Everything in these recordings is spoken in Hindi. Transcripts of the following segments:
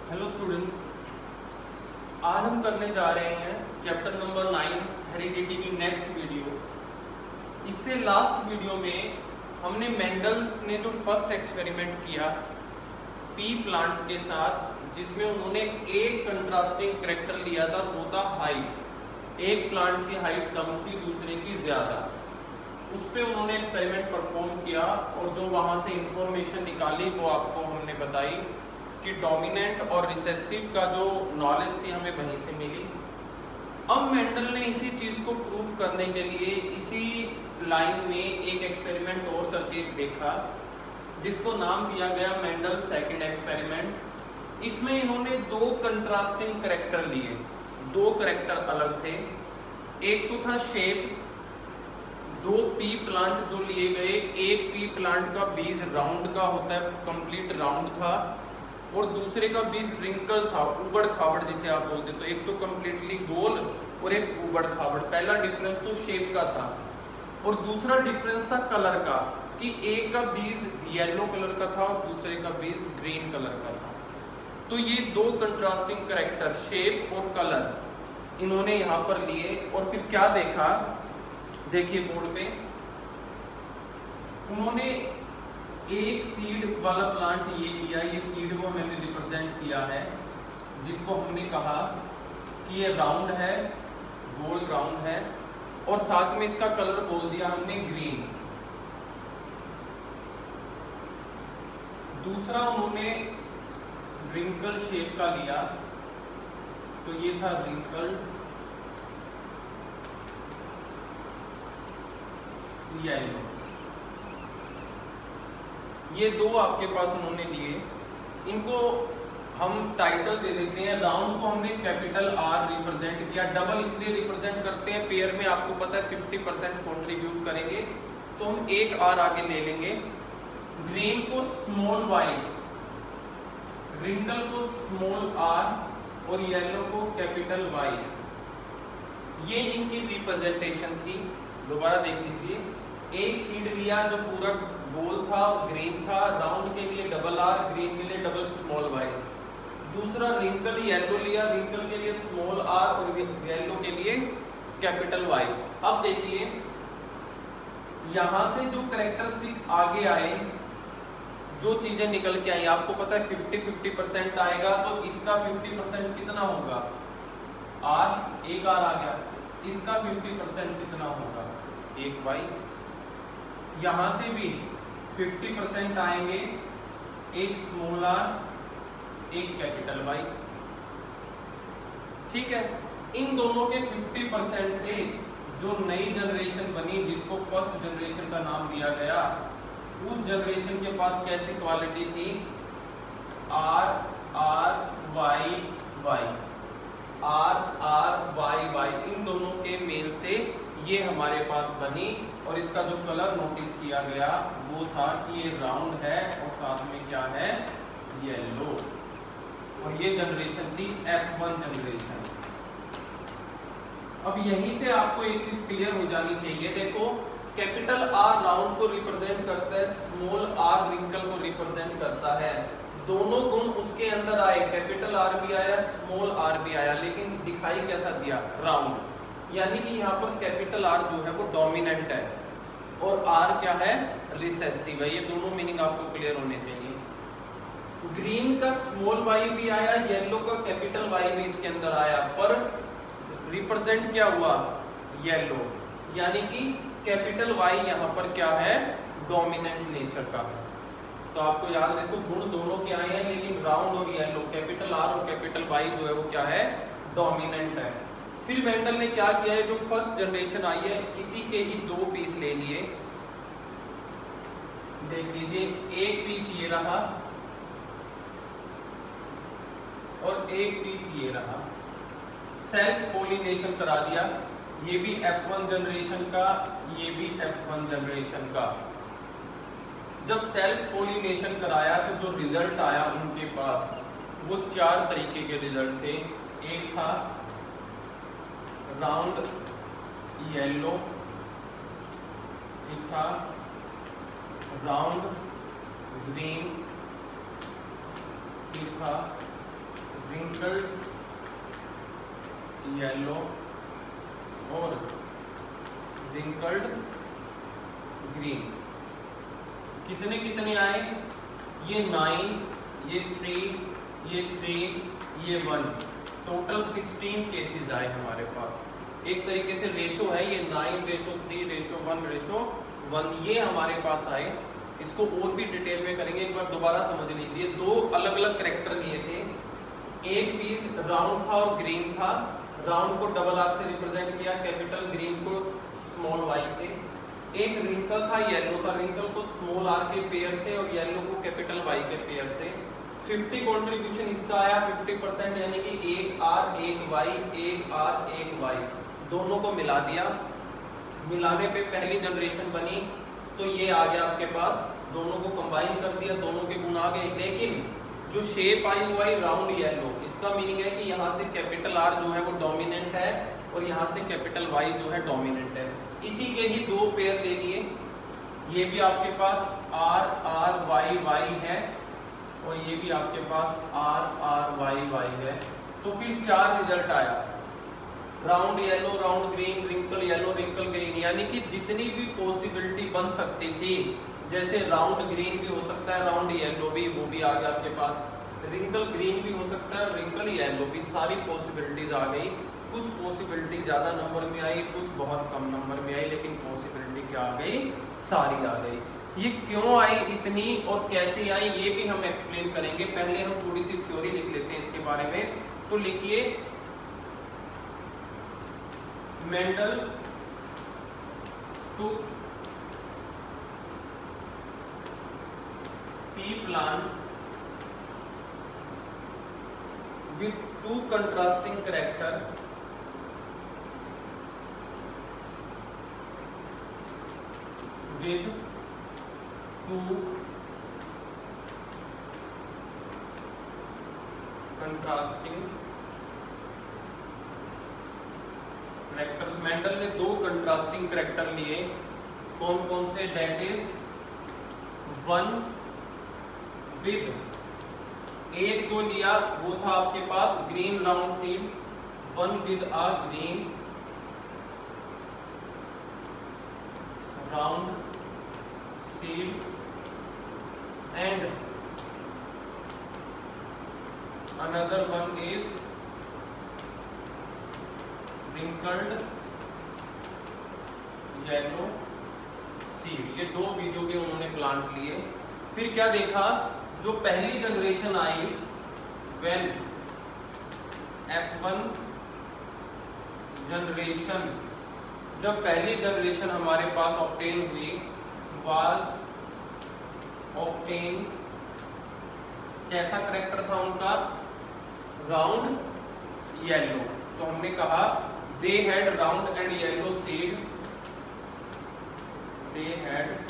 हेलो स्टूडेंट्स, आज हम करने जा रहे हैं चैप्टर नंबर 9 हेरिडिटी की नेक्स्ट वीडियो। इससे लास्ट वीडियो में हमने मेंडल्स ने जो फर्स्ट एक्सपेरिमेंट किया पी प्लांट के साथ, जिसमें उन्होंने एक कंट्रास्टिंग करैक्टर लिया था, वो था हाइट। एक प्लांट की हाइट कम थी, दूसरे की ज़्यादा। उस पर उन्होंने एक्सपेरिमेंट परफॉर्म किया और जो वहाँ से इंफॉर्मेशन निकाली वो आपको हमने बताई कि डोमिनेंट और रिसेसिव का जो नॉलेज थी हमें वहीं से मिली। अब मेंडल ने इसी चीज़ को प्रूव करने के लिए इसी लाइन में एक एक्सपेरिमेंट और करके देखा, जिसको नाम दिया गया मेंडल सेकंड एक्सपेरिमेंट। इसमें इन्होंने दो कंट्रास्टिंग करैक्टर लिए। दो करैक्टर अलग थे। एक तो था शेप, दो पी प्लांट जो लिए गए, एक पी प्लांट का बीज राउंड का होता है, कंप्लीट राउंड था, और दूसरे का बीज रिंकल था, उबड़ खाबड़ जिसे आप बोलते। तो एक तो कंप्लीटली गोल और एक उबड़ खाबड़। पहला डिफरेंस तो शेप का था और दूसरा डिफरेंस था कलर का, कि एक का बीज येलो कलर का था और दूसरे का बीज ग्रीन कलर का था। तो ये दो कंट्रास्टिंग करैक्टर शेप और कलर इन्होंने यहाँ पर लिए और फिर क्या देखा, देखिए बोर्ड पे। उन्होंने एक सीड वाला प्लांट ये लिया, ये सीड को मैंने रिप्रेजेंट किया है, जिसको हमने कहा कि ये राउंड है, गोल राउंड है, और साथ में इसका कलर बोल दिया हमने ग्रीन। दूसरा उन्होंने रिंकल शेप का लिया, तो ये था रिंकल येलो। ये दो आपके पास उन्होंने लिए। इनको हम टाइटल दे देते हैं। राउंड को हमने कैपिटल आर रिप्रेजेंट किया। डबल इसलिए रिप्रेजेंट करते हैं, पेयर में आपको पता है 50% कंट्रीब्यूट करेंगे, तो हम एक आर आगे ले लेंगे। ग्रीन को स्मॉल वाई, रिंकल को स्मॉल आर और येलो को कैपिटल वाई। ये इनकी रिप्रेजेंटेशन थी। दोबारा देख लीजिए। एक सीड लिया जो पूरा गोल था, ग्रीन था, राउंड के लिए डबल आर, ग्रीन के लिए डबल स्मॉल वाई। दूसरा रिंकल येलो लिया, रिंकल के लिए स्मॉल आर और येलो के लिए कैपिटल वाई। अब देखिए यहां से जो कैरेक्टरिस्टिक आगे आए, जो चीजें निकल के आई, आपको पता है 50-50% आएगा, तो इसका 50% कितना होगा, आर, एक आर आ गया। इसका 50% कितना होगा, एक वाई। यहां से भी 50% आएंगे, एक स्मॉल आर, एक कैपिटल वाई। ठीक है। इन दोनों के 50% से जो नई जनरेशन बनी, जिसको फर्स्ट जनरेशन का नाम दिया गया, उस जनरेशन के पास कैसी क्वालिटी थी, R R Y Y, R R Y Y. इन दोनों के मेल से ये हमारे पास बनी, और इसका जो कलर नोटिस किया गया वो था कि ये राउंड है और साथ में क्या है, येलो। और ये जनरेशन थी F1 जनरेशन। अब यहीं से आपको एक चीज क्लियर हो जानी चाहिए। देखो, कैपिटल आर राउंड को रिप्रेजेंट करता है, स्मॉल आर रिंकल को रिप्रेजेंट करता है। दोनों गुण उसके अंदर आए, कैपिटल आर भी आया, स्मॉल आर भी आया, लेकिन दिखाई कैसा दिया, राउंड। यानी कि यहाँ पर कैपिटल आर जो है वो डोमिनेंट है और आर क्या है, रिसेसिव है। ये दोनों मीनिंग आपको क्लियर होने चाहिए। ग्रीन का स्मॉल वाई भी आया, येलो का कैपिटल वाई भी इसके अंदर आया, पर रिप्रेजेंट क्या हुआ, येलो। यानी कि कैपिटल वाई यहाँ पर क्या है, डोमिनेंट नेचर का है। तो आपको याद रखो, गुण दोनों के आए हैं, लेकिन राउंड और येलो, कैपिटल आर और कैपिटल वाई जो है वो क्या है, डोमिनेंट है। फिर मेंडल ने क्या किया है, जो फर्स्ट जनरेशन आई है, इसी के ही दो पीस ले लिए। देख लीजिए, एक पीस ये रहा और एक पीस ये रहा। सेल्फ पोलिनेशन करा दिया, ये भी F1 जनरेशन का, ये भी F1 जनरेशन का। जब सेल्फ पोलिनेशन कराया तो जो रिजल्ट आया उनके पास, वो 4 तरीके के रिजल्ट थे। एक था राउंड येलो, एक था राउंड ग्रीन, एक था रिंकल्ड येलो और रिंकल्ड ग्रीन। कितने कितने आए? ये 9, ये 3, ये 3, ये 1, टोटल 16 केसेस आए हमारे पास। एक तरीके से रेशो है ये 9:3:1:1, ये हमारे पास आए। इसको और भी डिटेल में करेंगे, एक बार दोबारा समझ लीजिए। दो अलग अलग कैरेक्टर लिए थे, एक पीस राउंड था और ग्रीन था। राउंड को डबल आर से रिप्रेजेंट किया कैपिटल, ग्रीन को स्मॉल वाई से। एक रिंकल था, येलो था, रिंकल को स्मॉल आर के पेयर से और येलो को कैपिटल वाई के पेयर से। 50 कंट्रीब्यूशन इसका आया 50%, यानी कि 1 आर 1 वाई, 1 आर 1 वाई, दोनों को मिला दिया। मिलाने पे पहली जनरेशन बनी, तो ये आ गया आपके पास। दोनों को कंबाइन कर दिया, दोनों के गुण आ गए। लेकिन जो शेप आई वो आई राउंड येलो। इसका मीनिंग है कि यहाँ से कैपिटल आर जो है वो डोमिनेंट है और यहाँ से कैपिटल वाई जो है डोमिनेंट है। इसी के ही दो पेयर ले लिए। ये भी आपके पास आर आर वाई वाई है और ये भी आपके पास आर आर वाई वाई है। तो फिर 4 रिजल्ट आया, round yellow, round green, wrinkle yellow, wrinkle green. यानी कि जितनी भी पॉसिबिलिटी बन सकती थी, जैसे राउंड ग्रीन भी हो सकता है, राउंड येलो भी, वो भी आ गया आपके पास। रिंकल ग्रीन भी हो सकता है, रिंकल येलो भी, सारी पॉसिबिलिटीज आ गई। कुछ पॉसिबिलिटी ज्यादा नंबर में आई, कुछ बहुत कम नंबर में आई, लेकिन पॉसिबिलिटी क्या आ गई? सारी आ गई। ये क्यों आई इतनी और कैसे आई ये भी हम एक्सप्लेन करेंगे। पहले हम थोड़ी सी थ्योरी लिख लेते हैं इसके बारे में। तो लिखिए, Mendel took pea plant with 2 contrasting character with 2 contrasting characters. Mendel ने 2 कंट्रास्टिंग कैरेक्टर लिए। कौन कौन से? डेट इज 1 विद, एक जो लिया वो था आपके पास green round seed, 1 with a green round seed and another one is wrinkled yellow seed. ये 2 बीजों के उन्होंने प्लांट लिए। फिर क्या देखा? जो पहली generation I, when F1 generation, जब पहली जनरेशन हमारे पास ऑब्टेन हुई, वाज ऑब्टेन, कैसा करेक्टर था उनका? Round yellow. तो हमने कहा they had round and yellow seed, they had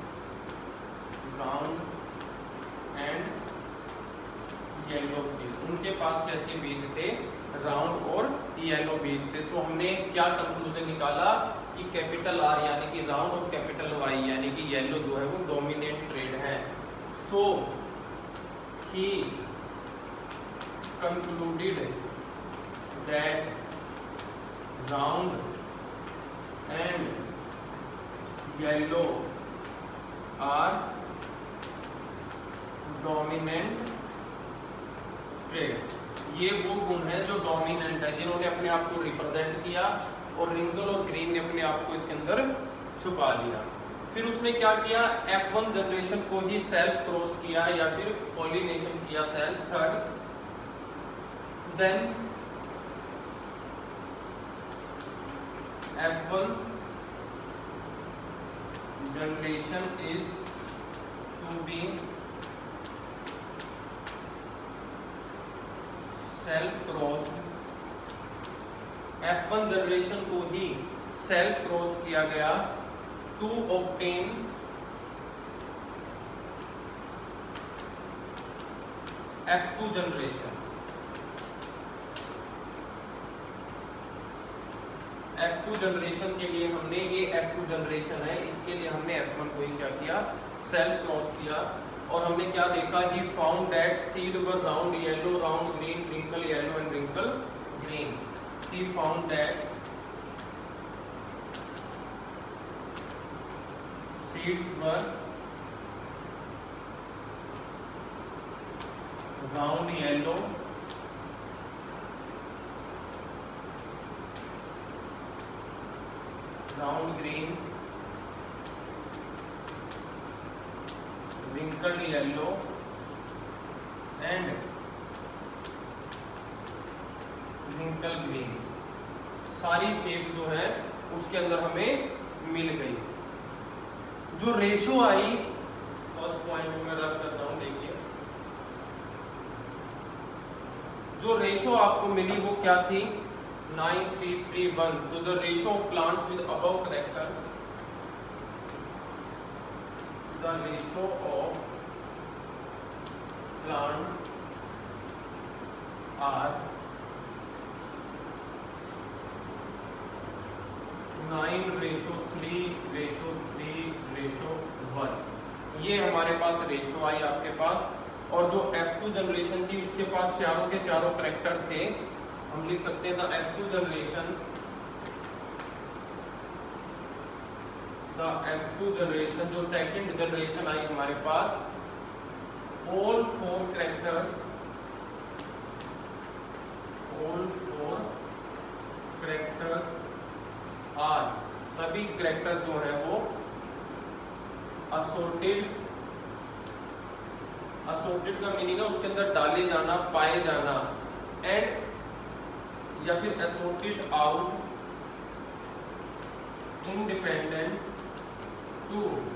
round and yellow seed। उनके पास कैसे बीज थे? राउंड और येलो बीज थे। सो हमने क्या कंक्लूजन निकाला कि कैपिटल आर यानी कि राउंड और कैपिटल वाई यानी कि येलो जो है वो डोमिनेट ट्रेड है। So he concluded that round and yellow are dominant traits। ये वो गुण है जो डोमिनेंट है, जिन्होंने अपने आप को रिप्रेजेंट किया, और रिंकल और ग्रीन ने अपने आप को इसके अंदर छुपा लिया। फिर उसने क्या किया? F1 जनरेशन को ही सेल्फ क्रॉस किया या फिर पॉलिनेशन किया self, third. Then F1 generation is to be self-crossed। F1 generation को ही सेल्फ क्रॉस किया गया to obtain F2 generation. F2 generation के लिए हमने, ये F2 जनरेशन है, इसके लिए हमने F1 को ही क्या किया? सेल्फ क्रॉस किया। और हमने क्या देखा, he found that seed were round yellow, round green, wrinkle yellow and wrinkle green. He found that seeds were round yellow, round green, wrinkled yellow and wrinkled green। सारी शेप जो है उसके अंदर हमें मिल गई। जो रेशो आई, फर्स्ट पॉइंट में रख करता हूं, देखिए जो रेशो आपको मिली वो क्या थी, 9331। तो the ratio of plants with above character, the ratio of plants are 9:3:1। ये हमारे पास रेशो आई आपके पास। और जो F2 जनरेशन थी उसके पास चारों के चारों कैरेक्टर थे, हम लिख सकते हैं द F2 जनरेशन, जो सेकंड जनरेशन आई हमारे पास, all four characters are, सभी कैरेक्टर जो है वो असोर्टेड का मीनिंग है उसके अंदर डाले जाना, पाए जाना, एंड या फिर assorted out independent to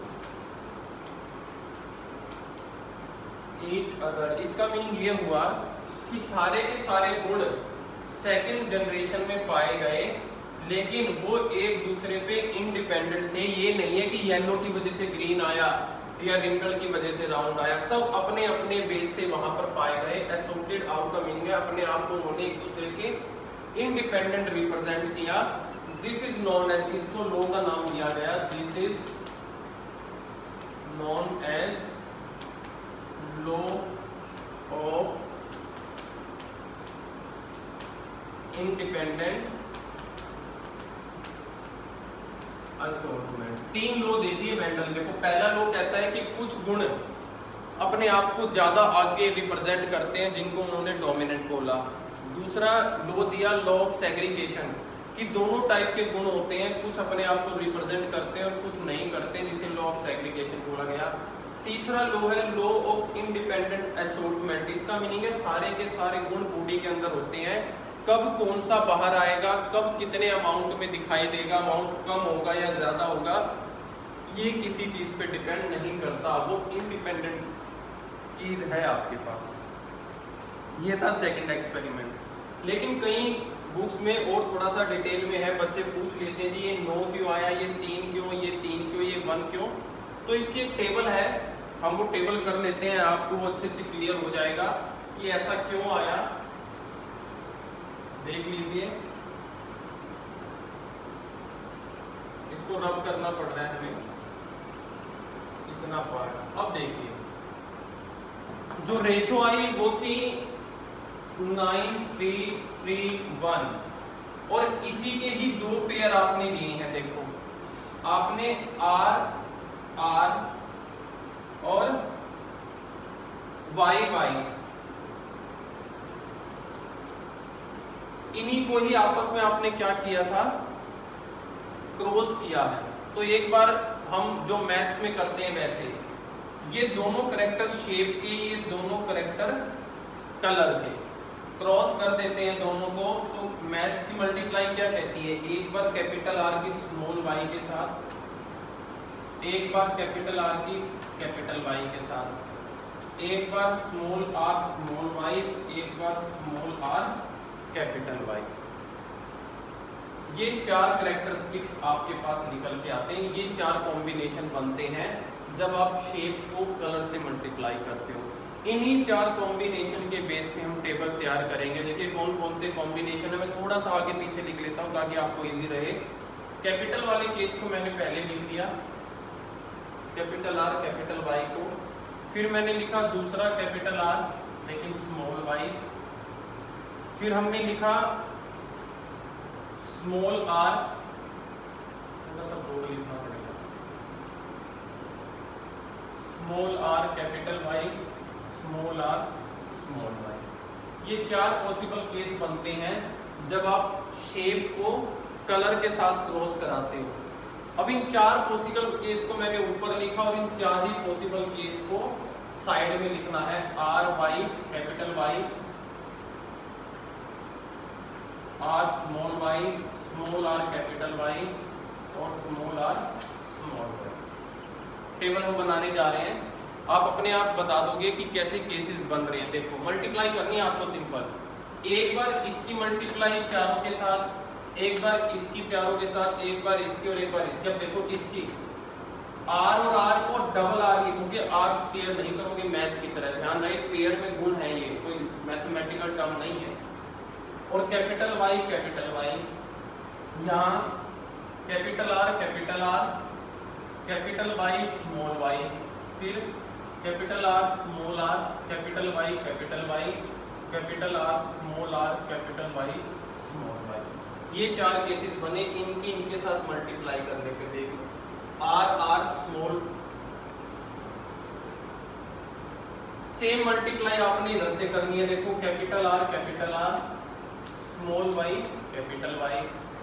each other. इसका मीनिंग ये हुआ कि सारे के सारे गुण सेकंड जनरेशन में पाए गए, लेकिन वो एक दूसरे पे इंडिपेंडेंट थे। ये नहीं है कि येलो की वजह से ग्रीन आया या रिंकल की वजह से राउंड आया, सब अपने अपने बेस से वहां पर पाए गए। एसोर्टेड आउट का मीनिंग है अपने आप को उन्होंने एक दूसरे के इंडिपेंडेंट रिप्रेजेंट किया। दिस इज नॉन एज, इसको लॉ का नाम दिया गया, this is known as law of independent assortment. 3 law दे दिए मेंडल ने। पहला लॉ कहता है कि कुछ गुण अपने आप को ज्यादा आगे रिप्रेजेंट करते हैं, जिनको उन्होंने डोमिनेंट बोला। दूसरा लॉ दिया लॉ ऑफ सेग्रीगेशन, कि दोनों टाइप के गुण होते हैं, कुछ अपने आप को रिप्रेजेंट करते हैं और कुछ नहीं करते, जिसे लॉ ऑफ सेग्रीगेशन बोला गया। तीसरा लॉ है लॉ ऑफ इंडिपेंडेंट असोर्टमेंट। इसका मीनिंग है सारे के सारे गुण बॉडी के अंदर होते हैं, कब कौन सा बाहर आएगा, कब कितने अमाउंट में दिखाई देगा, अमाउंट कम होगा या ज्यादा होगा, ये किसी चीज पे डिपेंड नहीं करता, वो इंडिपेंडेंट चीज है आपके पास। ये था सेकंड एक्सपेरिमेंट। लेकिन कई बुक्स में और थोड़ा सा डिटेल में है, बच्चे पूछ लेते हैं जी ये 9 क्यों आया, ये 3 क्यों, ये 3 क्यों, ये 1 क्यों। तो इसकी एक टेबल है, हम वो टेबल कर लेते हैं, आपको वो अच्छे से क्लियर हो जाएगा कि ऐसा क्यों आया। देख लीजिए, इसको रब करना पड़ रहा है हमें, इतना पार्ट। अब देखिए जो रेशो आई वो थी 9331, और इसी के ही 2 पेयर आपने लिए हैं। देखो आपने R और Y इन्हीं को ही आपस में आपने क्या किया था, क्रॉस किया है। तो एक बार हम जो मैथ्स में करते हैं वैसे, ये दोनों कैरेक्टर शेप के, ये दोनों कैरेक्टर कलर के, क्रॉस कर देते हैं दोनों को। तो मैथ्स की मल्टीप्लाई क्या कहती है, एक बार कैपिटल R की स्मॉल y के साथ, एक बार कैपिटल R की कैपिटल Y के साथ, एक बार स्मॉल r स्मॉल y, एक बार स्मॉल r कैपिटल Y। ये 4 कैरेक्टरिस्टिक्स आपके पास निकल के आते हैं। ये 4 कॉम्बिनेशन बनते हैं जब आप शेप को कलर से मल्टीप्लाई करते हो। इन्हीं 4 कॉम्बिनेशन के बेस पे हम टेबल तैयार करेंगे। देखिए कौन कौन से कॉम्बिनेशन है, मैं थोड़ा सा आगे पीछे लिख लेता हूँ ताकि आपको इजी रहे। कैपिटल वाले केस को मैंने पहले लिख दिया, कैपिटल R कैपिटल Y को। फिर मैंने लिखा दूसरा कैपिटल आर लेकिन स्मॉल वाई, फिर हमने लिखा स्मॉल आर, थोड़ा सा बोर्ड लिखना पड़ेगा, small R capital Y, small R small Y. ये 4 पॉसिबल केस बनते हैं जब आप शेप को कलर के साथ क्रॉस कराते हो। अब इन 4 पॉसिबल केस को मैंने ऊपर लिखा और इन 4 ही पॉसिबल केस को साइड में लिखना है। R Y capital Y, R small Y, small R capital Y और small R small Y. Table हम बनाने जा रहे हैं, आप अपने आप बता दोगे कि कैसे केसेस बन रहे हैं। देखो मल्टीप्लाई करनी है आपको सिंपल, एक बार इसकी मल्टीप्लाई चारों के साथ, एक बार इसकी चारों के साथ, एक बार इसकी और एक बार इसकी। अब देखो इसकी आर और आर को डबल आर लिखोगे, आर स्क्वायर नहीं करोगे मैथ की तरह। ध्यान रहे पेयर में गुण है, ये कोई मैथमेटिकल टर्म नहीं है। और कैपिटल वाई यहाँ capital R capital Y small Y, फिर capital R small R capital Y capital R small R capital Y small Y. ये 4 केसेस बने, इनके साथ मल्टीप्लाई करने पे देखो आर स्मॉल, सेम मल्टीप्लाई आपने इधर से करनी है। देखो capital R small Y capital R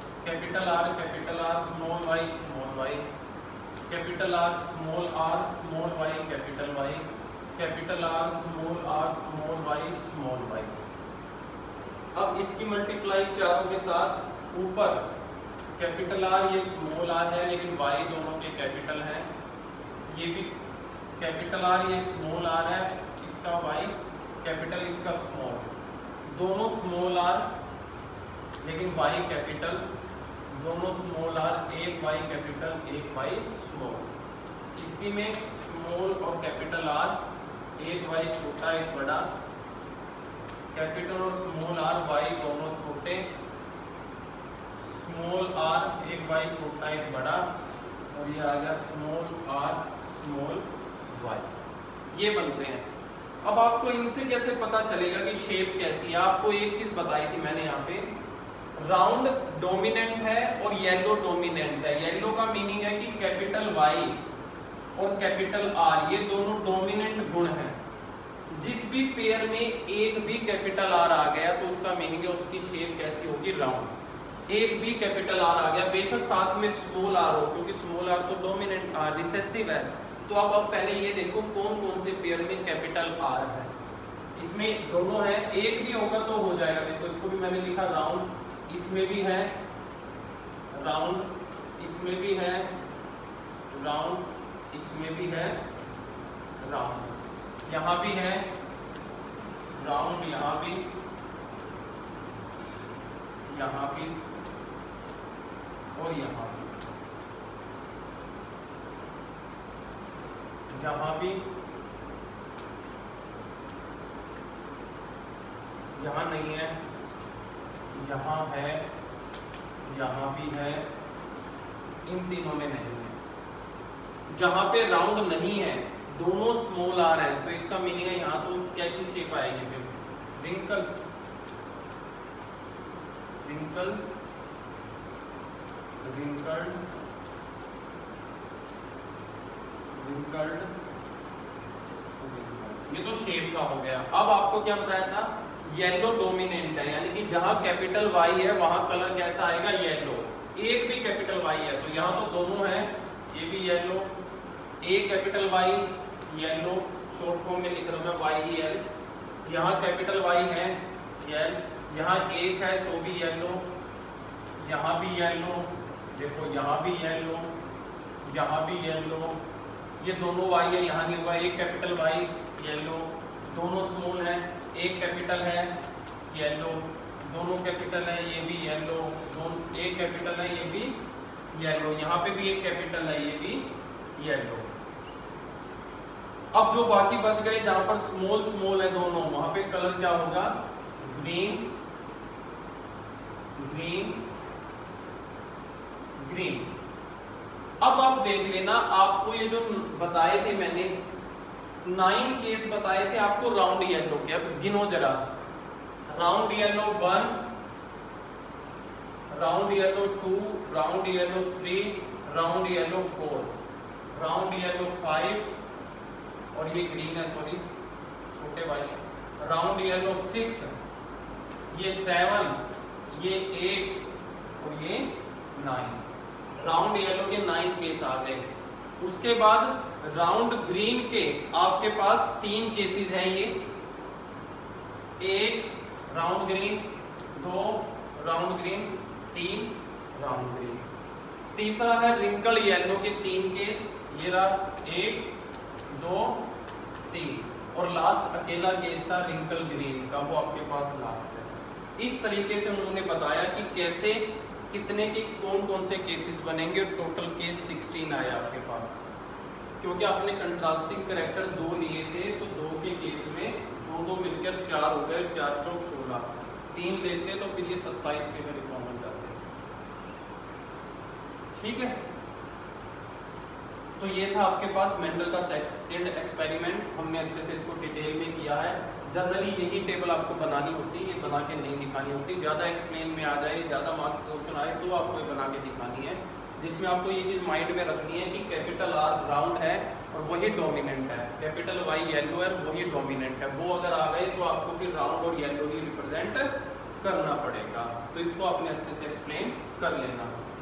small Y capital R small Y capital R small Y small Y. अब इसकी मल्टीप्लाई चारों के साथ, ऊपर कैपिटल आर ये स्मॉल आर है लेकिन वाई दोनों के कैपिटल है, ये भी कैपिटल आर ये स्मॉल आर है, इसका वाई कैपिटल इसका स्मॉल, दोनों स्मॉल आर लेकिन वाई कैपिटल, दोनों स्मॉल आर, एक वाई कैपिटल एक वाई स्मॉल। इसकी में स्मॉल और कैपिटल आर, एक वाई छोटा एक बड़ा, कैपिटल और स्मॉल आर वाई दोनों छोटे, स्मॉल आर एक वाई छोटा एक बड़ा, और ये आ गया स्मॉल आर स्मॉल वाई। ये बनते हैं। अब आपको इनसे कैसे पता चलेगा कि शेप कैसी है? आपको एक चीज बताई थी मैंने यहाँ पे, राउंड डोमिनेंट है और येलो डोमिनेंट है। येलो का मीनिंग है कि कैपिटल वाई और कैपिटल आर ये दोनों डोमिनेंट गुण हैं। जिस भी पेयर में एक भी कैपिटल आर आ गया तो उसका मीनिंग है उसकी शेप कैसी होगी? राउंड। एक भी कैपिटल आर आ गया, बेशक साथ में स्मॉल आर हो, क्योंकि स्मॉल आर तो डोमिनेंट रिसेसिव है। तो अब पहले ये देखो कौन कौन से पेयर में कैपिटल आर है। इसमें दोनों है, एक भी होगा तो हो जाएगा। देखो इसको भी मैंने लिखा राउंड, इसमें भी है राउंड, इसमें भी है राउंड, इसमें भी है राउंड, यहाँ भी है राउंड, यहाँ भी और यहाँ भी, यहाँ भी, यहाँ नहीं है, यहाँ है, यहाँ भी है, इन तीनों में नहीं है। जहाँ पे राउंड नहीं है, दोनों स्मॉल आर है, तो इसका मीनिंग है यहाँ तो कैसी शेप आएगी? फिर रिंकल, रिंकल, रिंकल्ड, रिंकल्ड, ये तो शेप का हो गया। अब आपको क्या बताया था? येलो डोमिनेंट है, यानी कि जहां कैपिटल वाई है वहां कलर कैसा आएगा? येलो। एक भी कैपिटल वाई है तो यहाँ तो दोनों है, ये भी येलो, एक capital Y yellow, short form में लिख रहा हूं मैं वाई एल। यहाँ कैपिटल वाई है येल, यहाँ एक है तो भी येलो, यहाँ भी येलो, देखो यहाँ भी येलो, यहाँ भी येलो, ये दोनों वाई है, यहाँ नहीं हुआ। एक कैपिटल वाई येलो, दोनों स्मॉल है, एक कैपिटल है येलो, दोनों कैपिटल है, ये भी येलो, दोनों एक कैपिटल है, ये भी येलो, यहाँ पे भी एक कैपिटल है, ये भी येलो। अब जो बाकी बच गए जहां पर स्मॉल स्मॉल है दोनों, वहां पे कलर क्या होगा? Green, green, green. अब आप देख लेना, आपको ये जो बताए थे मैंने 9 केस बताए थे आपको राउंड येलो के। अब गिनो जरा, round yellow 1, round yellow 2, round yellow 3, round yellow 4, round yellow 5, और ये ग्रीन है, सॉरी छोटे भाई, राउंड येलो 6, ये 7, ये 8 और ये 9। राउंड येलो के 9 केस आ गए। उसके बाद राउंड ग्रीन के आपके पास 3 केसेस हैं, ये 1 round green, 2 round green, 3 round green. तीसरा है रिंकल येलो के 3 केस, ये रहा 1 2 3, और लास्ट अकेला केस था रिंकल ग्रीन का, वो आपके पास लास्ट है। इस तरीके से उन्होंने बताया कि कैसे कितने के कौन कौन से केसेस बनेंगे। टोटल केस 16 आए आपके पास, क्योंकि आपने कंट्रास्टिंग कैरेक्टर 2 लिए थे, तो 2 के केस में 2 मिलकर 4 हो गए, 4 चौक 16, 3 लेते तो फिर ये 27 के मेरे कॉमन जाते। ठीक है, तो ये था आपके पास मेंडल का सेकंड एक्सपेरिमेंट। हमने अच्छे से इसको डिटेल में किया है। जनरली यही टेबल आपको बनानी होती है, ये बना के नहीं दिखानी होती। ज़्यादा एक्सप्लेन में आ जाए, ज़्यादा मार्क्स क्वेश्चन आए तो आपको ये बना के दिखानी है, जिसमें आपको ये चीज़ माइंड में रखनी है कि कैपिटल R राउंड है और वही डोमिनेंट है, कैपिटल Y येलो है वही डोमिनेंट है। वो अगर आ गए तो आपको फिर राउंड और येलो ही रिप्रेजेंट करना पड़ेगा। तो इसको आपने अच्छे से एक्सप्लेन कर लेना।